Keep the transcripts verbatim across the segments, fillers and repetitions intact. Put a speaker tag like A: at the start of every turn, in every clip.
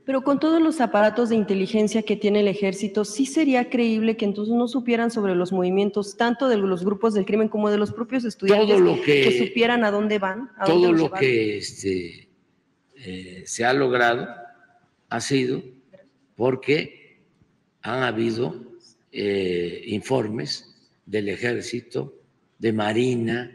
A: Pero con todos los aparatos de inteligencia que tiene el ejército, ¿sí sería creíble que entonces no supieran sobre los movimientos tanto de los grupos del crimen como de los propios estudiantes,
B: todo lo que,
A: que supieran a dónde van? A
B: todo
A: dónde los
B: lo
A: llevaron?
B: que este, eh, se ha logrado ha sido porque han habido eh, informes del Ejército, de Marina,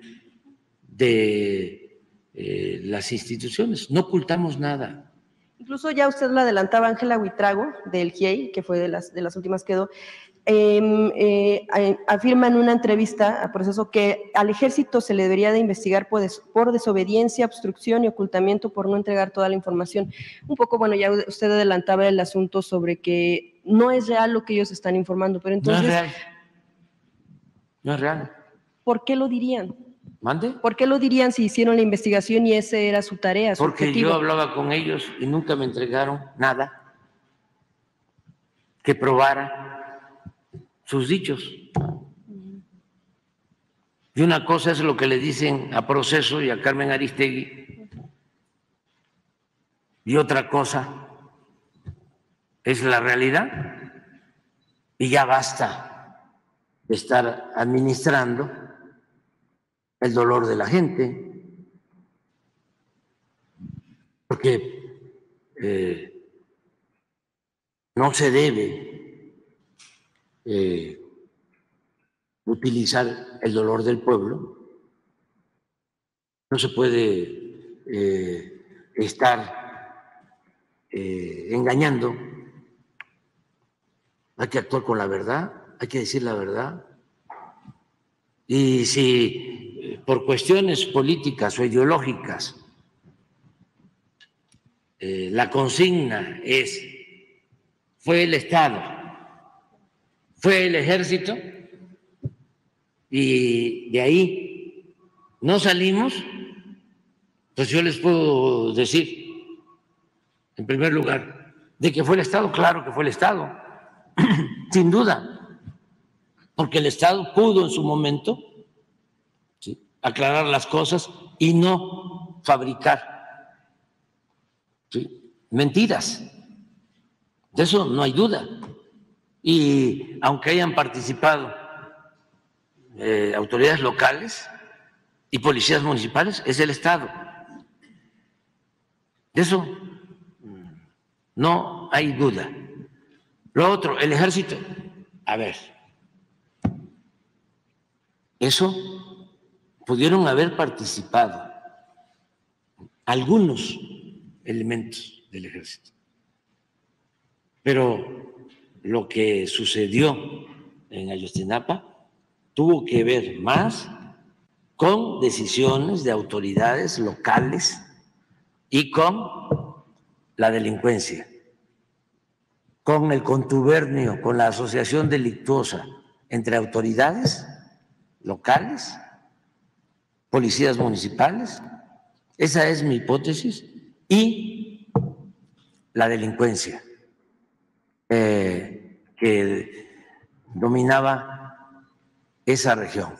B: de eh, las instituciones. No ocultamos nada.
A: Incluso ya usted lo adelantaba, Ángela Huitrago, del G I E I, que fue de las, de las últimas que quedó, eh, eh, afirma en una entrevista a Proceso que al ejército se le debería de investigar por, des, por desobediencia, obstrucción y ocultamiento por no entregar toda la información. Un poco, bueno, ya usted adelantaba el asunto sobre que no es real lo que ellos están informando, pero entonces…
B: No es real. No es real.
A: ¿Por qué lo dirían?
B: ¿Mande?
A: ¿Por qué lo dirían si hicieron la investigación y esa era su tarea, su
B: Porque
A: objetivo?
B: yo hablaba con ellos y nunca me entregaron nada que probara sus dichos. Y una cosa es lo que le dicen a Proceso y a Carmen Aristegui, y otra cosa es la realidad. Y ya basta de estar administrando el dolor de la gente, porque eh, no se debe eh, utilizar el dolor del pueblo, no se puede eh, estar eh, engañando, hay que actuar con la verdad, hay que decir la verdad. Y si por cuestiones políticas o ideológicas eh, la consigna es, fue el Estado, fue el Ejército, y de ahí no salimos, pues yo les puedo decir, en primer lugar, de que fue el Estado, claro que fue el Estado, sin duda, porque el Estado pudo en su momento, ¿sí?, aclarar las cosas y no fabricar, ¿sí?, mentiras. De eso no hay duda. Y aunque hayan participado eh, autoridades locales y policías municipales, es el Estado. De eso no hay duda. Lo otro, el Ejército, a ver, eso pudieron haber participado algunos elementos del Ejército, pero lo que sucedió en Ayotzinapa tuvo que ver más con decisiones de autoridades locales y con la delincuencia, con el contubernio, con la asociación delictuosa entre autoridades locales, policías municipales, esa es mi hipótesis, y la delincuencia eh, que dominaba esa región.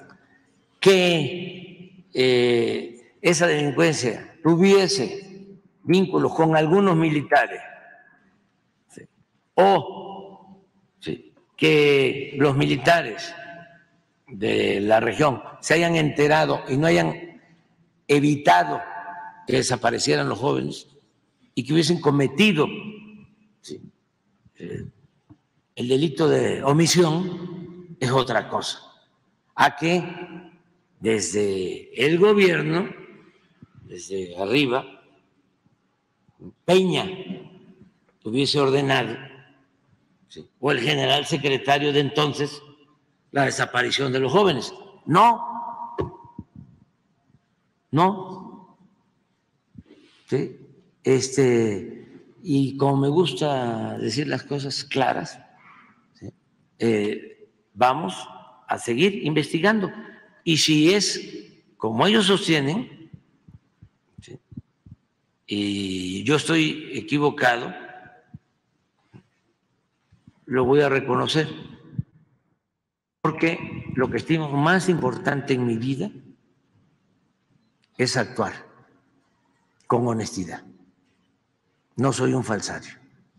B: Que eh, esa delincuencia tuviese vínculos con algunos militares, ¿sí?, o ¿sí?, que los militares de la región se hayan enterado y no hayan evitado que desaparecieran los jóvenes y que hubiesen cometido, ¿sí?, eh, el delito de omisión, es otra cosa. A que desde el gobierno, desde arriba, Peña hubiese ordenado, ¿sí?, o el general secretario de entonces, la desaparición de los jóvenes. No, no, ¿sí? Este, y como me gusta decir las cosas claras, ¿sí?, eh, vamos a seguir investigando. Y si es como ellos sostienen, ¿sí?, y yo estoy equivocado, lo voy a reconocer, porque lo que estimo más importante en mi vida es actuar con honestidad. No soy un falsario.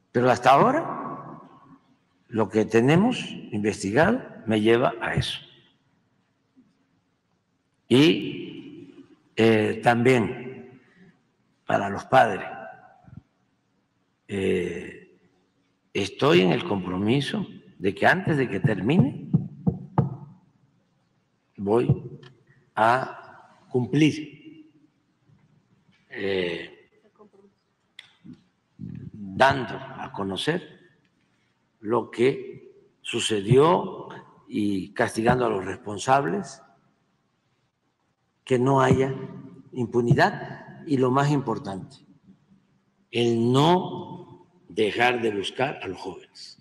B: Pero hasta ahora, lo que tenemos investigado me lleva a eso. Y eh, también para los padres, eh, estoy en el compromiso de que antes de que termine, voy a cumplir eh, dando a conocer lo que sucedió y castigando a los responsables, que no haya impunidad y lo más importante, el no dejar de buscar a los jóvenes.